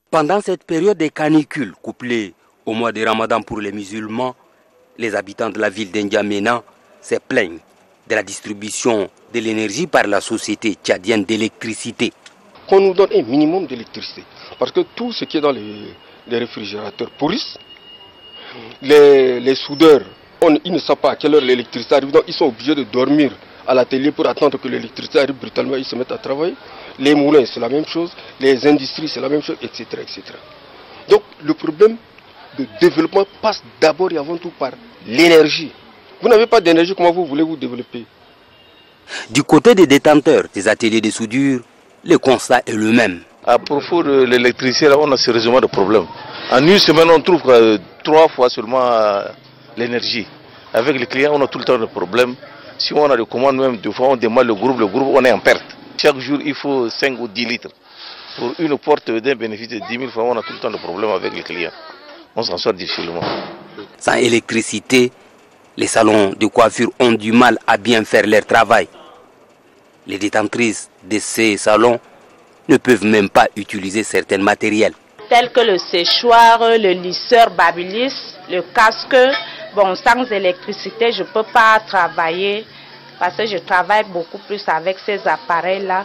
Pendant cette période des canicules, couplée au mois de Ramadan pour les musulmans, les habitants de la ville d'Ndiamena se plaignent de la distribution de l'énergie par la société tchadienne d'électricité. Qu'on nous donne un minimum d'électricité, parce que tout ce qui est dans les réfrigérateurs pourrissent, les soudeurs, ils ne savent pas à quelle heure l'électricité arrive, donc ils sont obligés de dormir à l'atelier pour attendre que l'électricité arrive brutalement, ils se mettent à travailler. Les moulins, c'est la même chose, les industries, c'est la même chose, etc., etc. Donc le problème de développement passe d'abord et avant tout par l'énergie. Vous n'avez pas d'énergie, comment vous voulez vous développer? Du côté des détenteurs des ateliers de soudure, le constat est le même. À propos de l'électricité, on a sérieusement de problèmes. En une semaine, on trouve 3 fois seulement l'énergie. Avec les clients, on a tout le temps de problèmes. Si on a des commandes, même deux fois, on demande le groupe, on est en perte. Chaque jour, il faut 5 ou 10 litres. Pour une porte d'un bénéfice de 10 000 francs, on a tout le temps de problèmes avec les clients. On s'en sort difficilement. Sans électricité, les salons de coiffure ont du mal à bien faire leur travail. Les détentrices de ces salons ne peuvent même pas utiliser certains matériels. Tels que le séchoir, le lisseur Babyliss, le casque. Bon, sans électricité, je ne peux pas travailler parce que je travaille beaucoup plus avec ces appareils-là.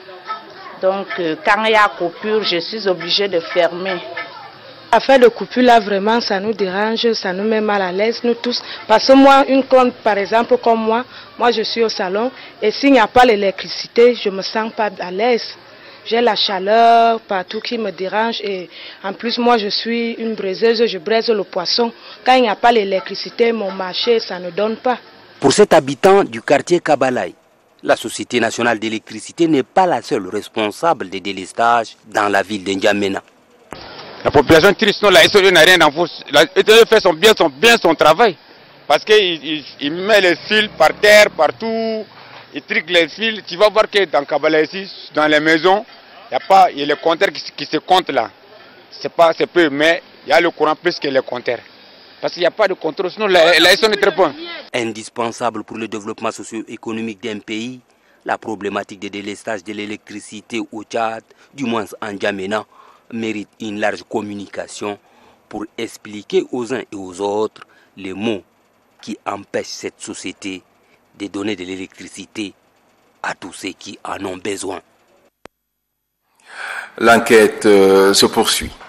Donc, quand il y a coupure, je suis obligée de fermer. Affaire de coupure, là, vraiment, ça nous dérange, ça nous met mal à l'aise, nous tous. Parce que moi, une compte, par exemple, comme moi je suis au salon, et s'il n'y a pas l'électricité, je ne me sens pas à l'aise. J'ai la chaleur partout qui me dérange et en plus moi je suis une braiseuse, je braise le poisson. Quand il n'y a pas l'électricité, mon marché ça ne donne pas. Pour cet habitant du quartier Kabalaï, la Société nationale d'électricité n'est pas la seule responsable des délestages dans la ville d'Ndiamena. La population triste, non, la SOE n'a rien à voir. La SOE fait bien son travail parce qu'il met les fils par terre, partout. Il trique les fils, tu vas voir que dans Kabalaï ici, dans les maisons, il y a le compteur qui se compte là. C'est peu, mais il y a le courant plus que le compteur. Parce qu'il n'y a pas de contrôle, sinon la SOE est très bonne. Indispensable pour le développement socio-économique d'un pays, la problématique des délestages de l'électricité au Tchad, du moins en N'Djamena, mérite une large communication pour expliquer aux uns et aux autres les mots qui empêchent cette société de donner de l'électricité à tous ceux qui en ont besoin. L'enquête se poursuit.